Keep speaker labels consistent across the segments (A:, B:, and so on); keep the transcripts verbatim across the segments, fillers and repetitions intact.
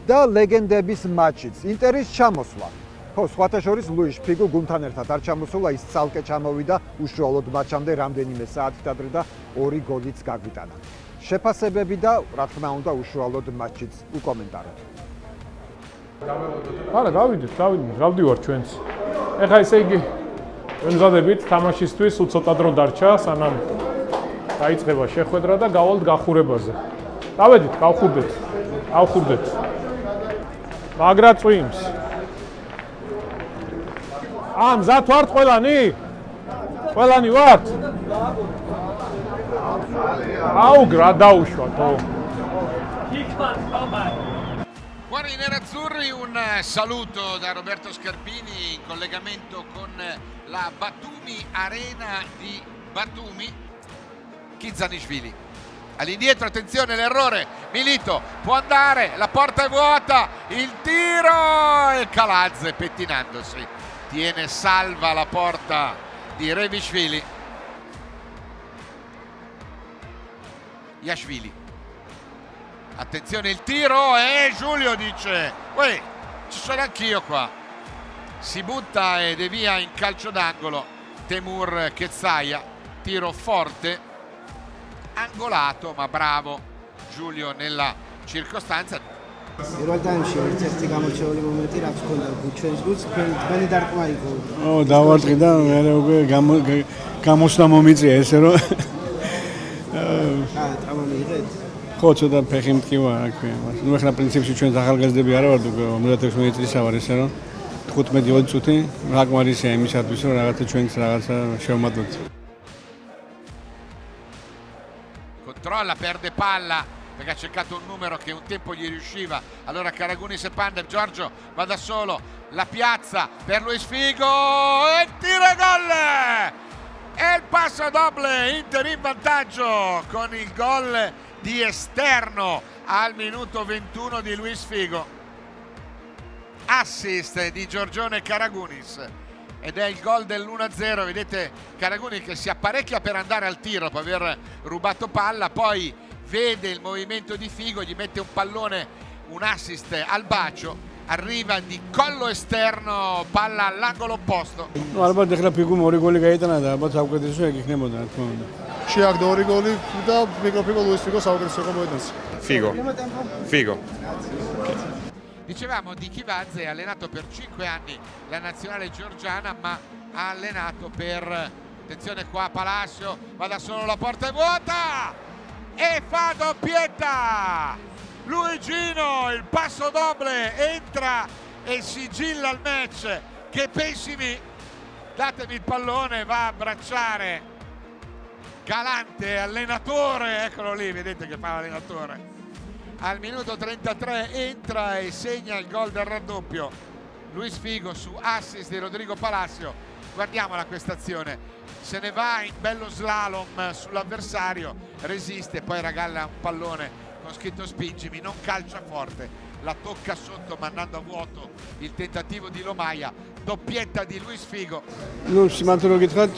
A: და ლეგენდების მატჩიც, ინტერის ჩამოსვლა. ხო, სხვათა შორის ლუის ფიგო გუნდთან ერთად არ ჩამოსულა, ის ცალკე ჩამოვიდა უშუალოდ მატჩამდე რამდენიმე საათით ადრე და ორი გოლიც გაგვიტანა. შეფასებები და რა თქმა უნდა უშუალოდ მატჩიც უკომენტაროთ.
B: არა, გავიდეთ, გავიდეთ, გავდივარ ჩვენც. ეხლა ესე იგი ვემზადებით თამაშისთვის, უცოტა დრო დარჩა, სანამ დაიწყება შეხვედრა და გავალთ გახურებაზე. დავედით, გავხურდეთ. ავხურდეთ. მაგრა წვიმს. ა, მზად ვართ ყველანი? ყველანი ვართ? აუ, რა დაუშვათო.
C: Cuori nerazzurri, un saluto da Roberto Scarpini in collegamento con la Batumi Arena di Batumi. Khizanishvili all'indietro, attenzione l'errore, Milito può andare, la porta è vuota, il tiro e Kaladze pettinandosi tiene salva la porta di Revishvili. Yashvili, attenzione il tiro e Giulio dice uè, ci sono anch'io qua, si butta ed è via in calcio d'angolo Temur Kezzaia, tiro forte, angolato ma bravo Giulio nella circostanza.
D: პირველ ტაიმში ერთ-ერთი გამორჩეული მომენტი რაც ჰქონდა ჩვენს გუნდს, თქვენი დარტყმარი გოლი.
E: ო, დავარტყი და მე უკვე გამოსვლა მომიწია ესე რომ
D: აა, ტრავმა მიიღეთ?
E: ხო, ცოტა ფეხი მტკივა აქ. ნუ ახლა პრინციპში ჩვენ ახალგაზრდები არა ვართ უკვე ოცდაექვსი წლისა ვარ ესე რომ თხუთმეტი ოცი წუთი რაკმარისია იმისათვის რომ რაღაცა ჩვენც რაღაცა შევმატოთ.
C: Controlla, perde palla perché ha cercato un numero che un tempo gli riusciva, allora Karagunis e Pandev, Giorgio va da solo, la piazza per Luis Figo e tiro e gol! E il passo doble, Inter in vantaggio con il gol di esterno al minuto ventuno di Luis Figo. Assist di Giorgione Karagunis ed è il gol dell'uno a zero, vedete Karagunis che si apparecchia per andare al tiro dopo aver rubato palla, poi vede il movimento di Figo, gli mette un pallone, un assist al bacio, arriva di collo esterno, palla all'angolo opposto.
E: No, albat ეხლა ფიგუმ ორი გოლი გაიტანა და ალბათ საუკეთესო ეგ იქნებოდა რა თქმა უნდა.
F: შეაგდო ორი გოლი და მიკროფიგო ლუის ფიგო საუკეთესო მოედანს.
G: Figo. Figo.
C: Dicevamo di Khivadze, ha allenato per cinque anni la nazionale georgiana, ma ha allenato per, attenzione qua Palacio, va da solo, la porta è vuota e fa doppietta! Luigino, il passo doble, entra e sigilla il match. Che pensi mi? Datemi il pallone, va a abbracciare Galante, allenatore, eccolo lì, vedete che fa l'allenatore. Al minuto trentatré entra e segna il gol del raddoppio. Luis Figo su assist di Rodrigo Palacio. Guardiamola questa azione, se ne va in bello slalom sull'avversario, resiste, poi regala un pallone con scritto spingimi, non calcia forte, la tocca sotto mandando a vuoto il tentativo di Lomaia, doppietta di Luis Figo.
E: Ну, სიმართლე რომ გითხრათ,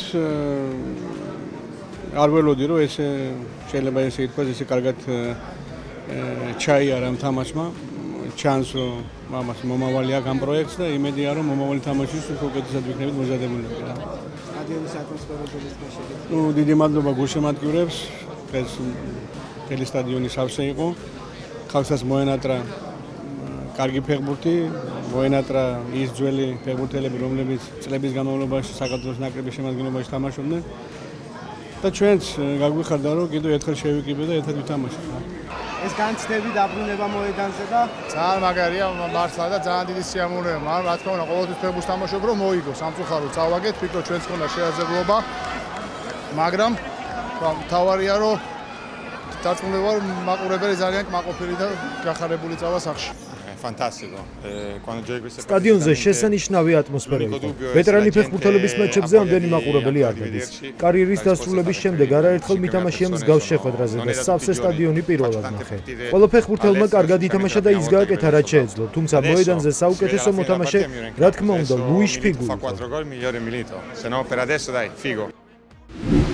E: არ ველოდი რომ ესე შეიძლება ესე ითქვას, ესე კარგად ჩაიარა თამაშმა, ჩანს რომ მამას მომავალი აქვს ამ პროექტს და იმედია რომ მომავალი თამაშის უფრო უკეთესად ვიქნებით მოზადებული.
D: სტადიონის ატმოსფერო შეიძლება შეგეძლო.
E: ნუ დიდი მადლობა გულშემატკივრებს, ეს მთელი სტადიონი სავსე იყო. ხალხსაც მოენატრა კარგი ფეხბურთი, მოენატრა ის ძველი ფეხბურთელები, რომლებიც წლების განმავლობაში საქართველოს ნაკრების შემადგენლობაში თამაშობდნენ. და ჩვენც გაგვიხარდა რომ კიდევ ერთხელ შევიკიბე და ერთად ვითამაშოთ.
D: ეს განცდები დაბრუნება მოედანზე და
F: ძალიან მაგარია მართლა და ძალიან დიდი სიამოვნებაა. მაგრამ რა თქმა უნდა, ყოველთვის ფეხბურთს თამაშობ რომ მოიგო, სამწუხაროდ წავაგეთ, ვფიქრობ ჩვენც ქონდა შეაძლებლობა. მაგრამ თავარია რომ დარწმუნებული ვარ, მაყურებელი ძალიან კმაყოფილი და გახარებული წავა სახში.
G: Fantastico. Quando giochi queste
H: სტადიონზე შესანიშნავი ატმოსფერო იყო. ვეტერანი ფეხბურთელების მატჩებზე ამდენი მაყურებელი არ გადის. კარიერის დასრულების შემდეგ არაერთხელ მითამაშია მსგავს შეხვედრაზე და სავსე სტადიონი პირველად ნახე. ყველა ფეხბურთელმა კარგად ითამაშა და ის გააკეთა რაც შეეძლო, თუმცა მოედანზე საუკეთესო მოთამაშე, რა თქმა უნდა, ლუის ფიგო.
G: quattro gol migliore Milito. Se no per adesso dai, Figo.